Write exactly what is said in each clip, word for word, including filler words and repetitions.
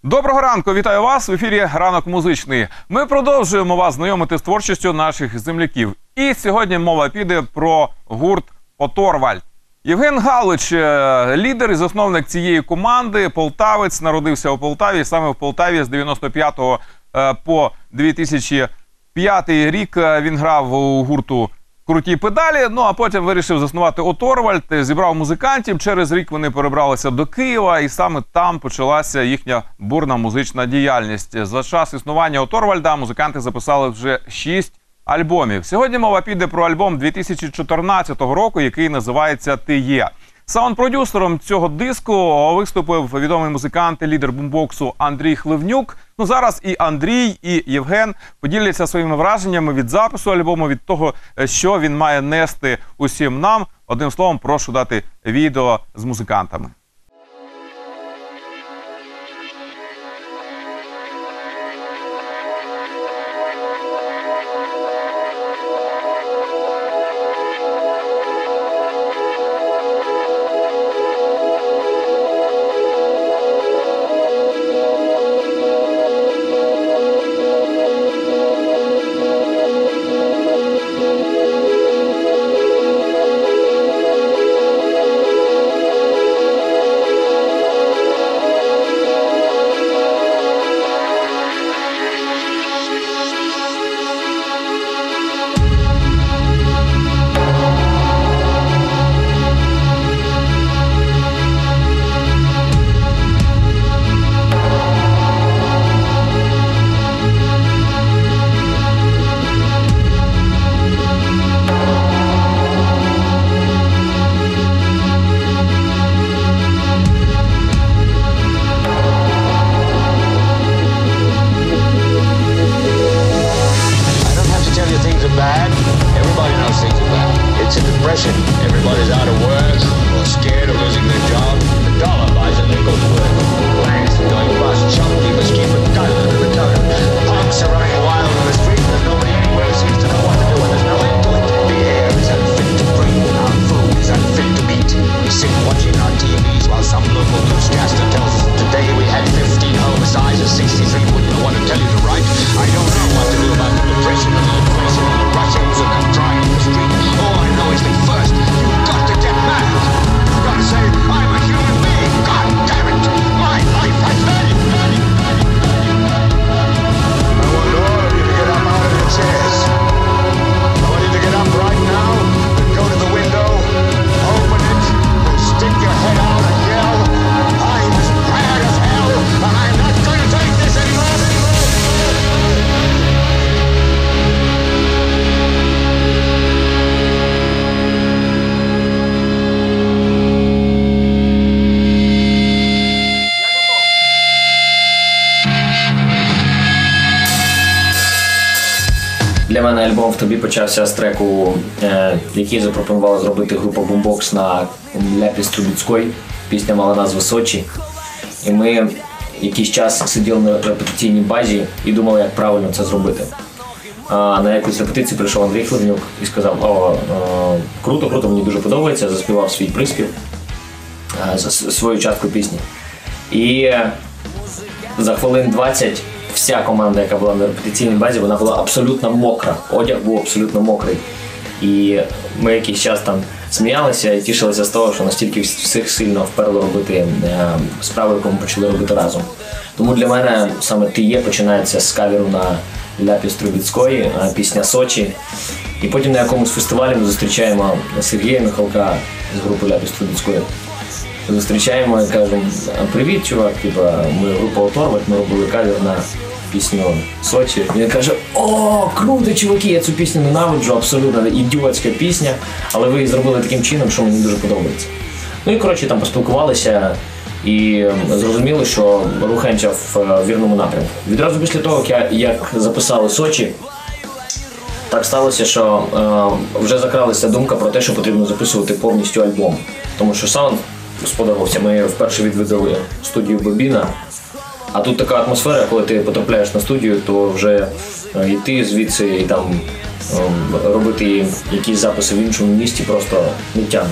Доброго ранку, вітаю вас! В ефірі «Ранок музичний». Ми продовжуємо вас знайомити з творчістю наших земляків. І сьогодні мова піде про гурт «Оторвальд». Євген Галич, лідер і засновник цієї команди, полтавець, народився у Полтаві. Саме в Полтаві з дев'яносто п'ятого по дві тисячі п'ятий рік він грав у гурту «Круті педалі», ну а потім вирішив заснувати «Оторвальд», зібрав музикантів, через рік вони перебралися до Києва і саме там почалася їхня бурна музична діяльність. За час існування «Оторвальда» музиканти записали вже шість альбомів. Сьогодні мова піде про альбом дві тисячі чотирнадцятого року, який називається «Ти є». Саунд-продюсером цього диску виступив відомий музикант і лідер бумбоксу Андрій Хливнюк. Ну, зараз і Андрій, і Євген поділяться своїми враженнями від запису альбому, від того, що він має нести усім нам. Одним словом, прошу дати відео з музикантами. Everybody's out of work or scared of losing their job. The dollar buys illegal work. Lands are going bust. Shopkeepers keep a gun under the cover. Punks are running wild in the street, but nobody anywhere seems to know what to do when there's nothing to it. The air is unfit to breathe. Our food is unfit to eat. We sit watching our T Vs while some local newscaster tells us today we had fifteen homicides and sixty-three wouldn't know what to tell you to write. I don't know what to do about the depression and the inflation and the Russians and the crime in the street. All I know is that first, you've got to get mad. You've got to say, I'm a human being. God damn it. My life has value. value, value, value. I want all of you to get up out of your chairs. I want you to get up right now and go to the window, open it, and stick your head out and yell, I'm as mad as hell, and I'm not going to take this anymore. Для мене альбом «В тобі» почався з треку, е, який запропонувала зробити група Бумбокс на Ляпіс Трубецької. Пісня мала назву «Сочі». І ми якийсь час сиділи на репетиційній базі і думали, як правильно це зробити. А на якусь репетицію прийшов Андрій Хливнюк і сказав: «О, о, круто, круто, мені дуже подобається», заспівав свій приспів, е, свою частку пісні. І за хвилин двадцять вся команда, яка була на репетиційній базі, вона була абсолютно мокра. Одяг був абсолютно мокрий. І ми якийсь час там сміялися і тішилися з того, що настільки всіх сильно вперло робити справи, яку ми почали робити разом. Тому для мене саме «Ти є» починається з каверу на Ляпіс Трубецької, пісня «Сочі». І потім на якомусь фестивалі ми зустрічаємо Сергія Михалка з групи Ляпіс Трубецької. Зустрічаємо і кажемо: «Привіт, чувак, типа, ми група «Оторвальд», ми робили кавер на пісню «Сочі». Він каже: «О, круто, чуваки, я цю пісню ненавиджу, абсолютно ідіотська пісня, але ви її зробили таким чином, що мені дуже подобається». Ну і, коротше, там поспілкувалися і зрозуміли, що рухаємося в вірному напрямку. Відразу після того, як записали «Сочі», так сталося, що е, вже закралася думка про те, що потрібно записувати повністю альбом. Тому що саунд сподобався. Ми вперше відвідали студію Бобіна. А тут така атмосфера, коли ти потрапляєш на студію, то вже йти звідси і там робити якісь записи в іншому місті просто не тягне.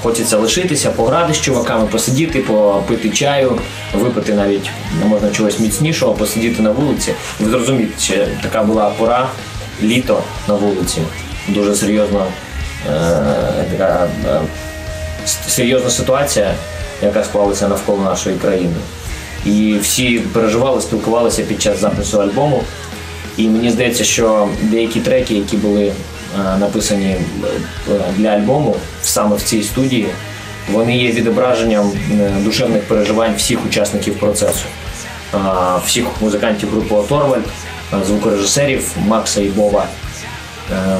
хочеться лишитися, пограти з чуваками, посидіти, попити чаю, випити навіть, не можна чогось міцнішого, посидіти на вулиці. Ви зрозумієте, що така була пора, літо на вулиці, дуже серйозна, е, така, е, серйозна ситуація, яка склалася навколо нашої країни. І всі переживали, спілкувалися під час запису альбому. І мені здається, що деякі треки, які були е, написані е, для альбому саме в цій студії, вони є відображенням е, душевних переживань всіх учасників процесу. Е, всіх музикантів групи «Оторвальд», е, звукорежисерів Макса і Боба, е,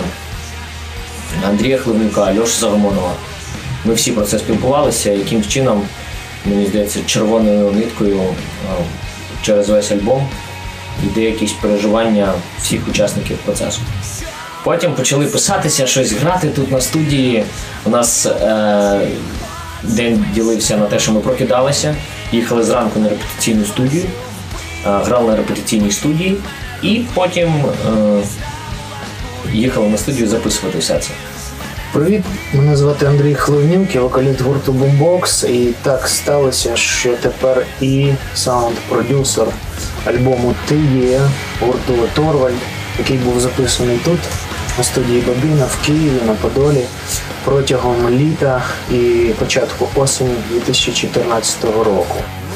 Андрія Хливнюка, Альоші Загомонова. Ми всі про це спілкувалися, яким чином, мені здається, червоною ниткою е, через весь альбом йде якісь переживання всіх учасників процесу. Потім почали писатися, щось грати тут на студії. У нас е, день ділився на те, що ми прокидалися, їхали зранку на репетиційну студію, е, грали на репетиційній студії і потім е, їхали на студію записувати все це. Привіт, мене звати Андрій Хливнюк, я вокаліст гурту Boombox, і так сталося, що тепер і саунд-продюсер альбому «Ти є» гурту «Оторвальд», який був записаний тут, на студії Бабіна в Києві, на Подолі, протягом літа і початку осені дві тисячі чотирнадцятого року.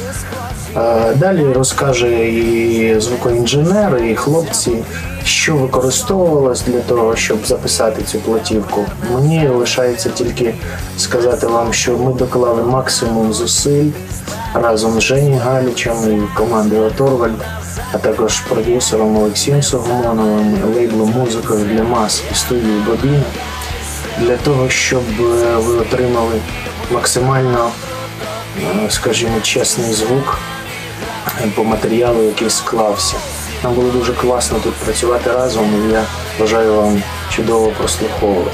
Далі розкаже і звукоінженер, і хлопці, що використовувалось для того, щоб записати цю платівку. Мені лишається тільки сказати вам, що ми доклали максимум зусиль разом з Жені Галічем і командою «Оторвальд», а також продюсером Олексієм Согомоновим, лейблом «Музикою для мас» і студією «Бабіна», для того, щоб ви отримали максимально, скажімо, чесний звук по матеріалу, який склався. Нам було дуже класно тут працювати разом, і я бажаю вам чудового прослуховування.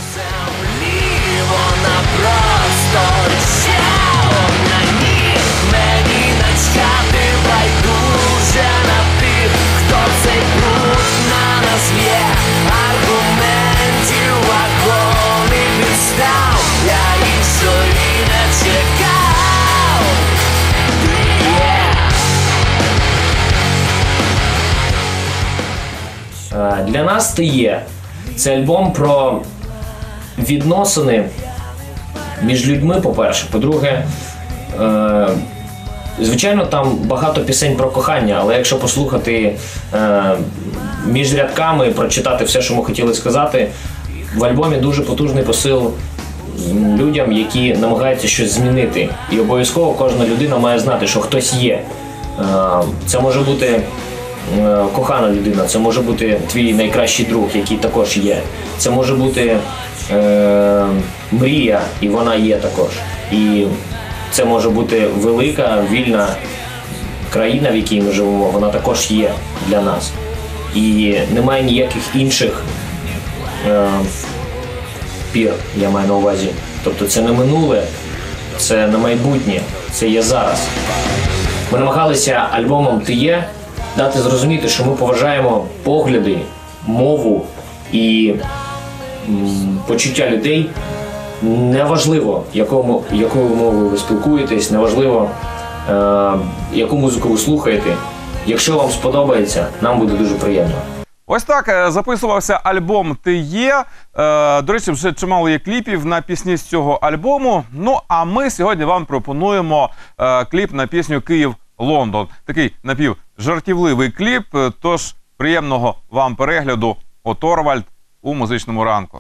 Вона просто сяла на ній, мені начхати байдуже на тих, хто цей бруд на нас є. Аргументів вагон і підстав, я іншої не чекав. Ти є. Для нас «Ти є» – це альбом про відносини між людьми, по-перше. По-друге, е, звичайно, там багато пісень про кохання, але якщо послухати е, між рядками, прочитати все, що ми хотіли сказати, в альбомі дуже потужний посил людям, які намагаються щось змінити. І обов'язково кожна людина має знати, що хтось є. Е, це може бути кохана людина, це може бути твій найкращий друг, який також є. Це може бути е, мрія, і вона є також. І це може бути велика, вільна країна, в якій ми живемо, вона також є для нас. І немає ніяких інших е, пір, я маю на увазі. Тобто це не минуле, це не майбутнє, це є зараз. Ми намагалися альбомом «Ти є» дати зрозуміти, що ми поважаємо погляди, мову і м, почуття людей. Неважливо, якому, якою мовою ви спілкуєтесь, неважливо, е, яку музику ви слухаєте. Якщо вам сподобається, нам буде дуже приємно. Ось так е, записувався альбом «Ти є». Е, До речі, вже чимало є кліпів на пісні з цього альбому. Ну, а ми сьогодні вам пропонуємо е, кліп на пісню «Київ-Лондон». Такий напівжартівливий кліп, е, тож приємного вам перегляду. «Оторвальд» у музичному ранку.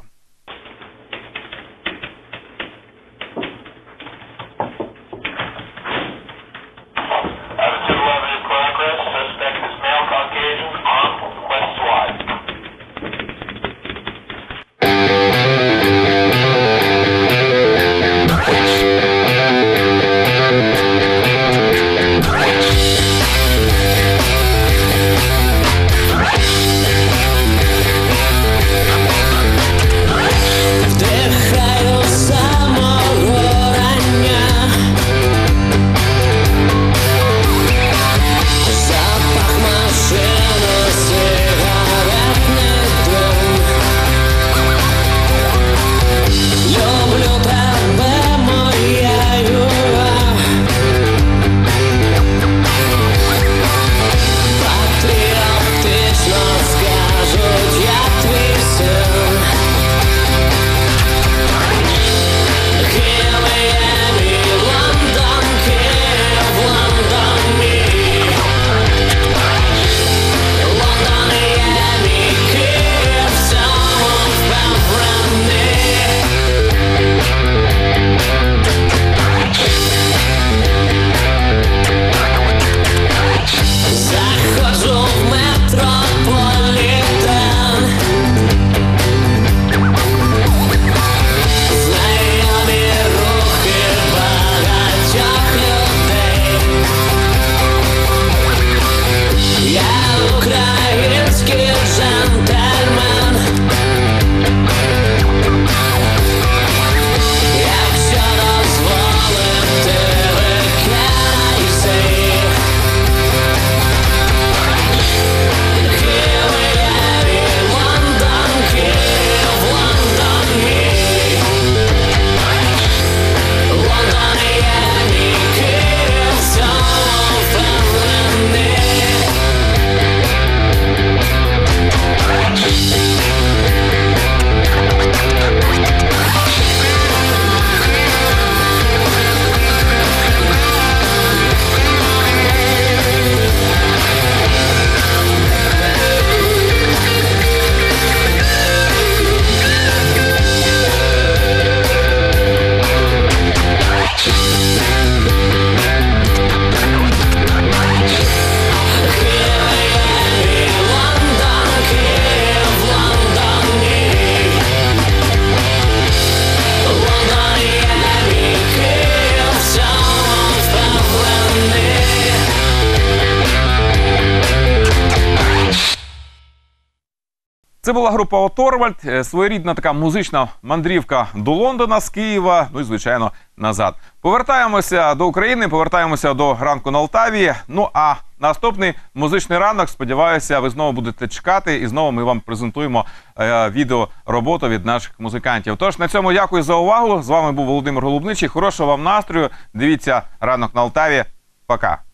Це була група Оторвальд, е, своєрідна така музична мандрівка до Лондона з Києва, ну і, звичайно, назад. Повертаємося до України, повертаємося до ранку на Алтаві. Ну а наступний музичний ранок, сподіваюся, ви знову будете чекати і знову ми вам презентуємо е, відео роботу від наших музикантів. Тож на цьому дякую за увагу. З вами був Володимир Голубничий. Хорошого вам настрою. Дивіться ранок на Алтаві. Пока.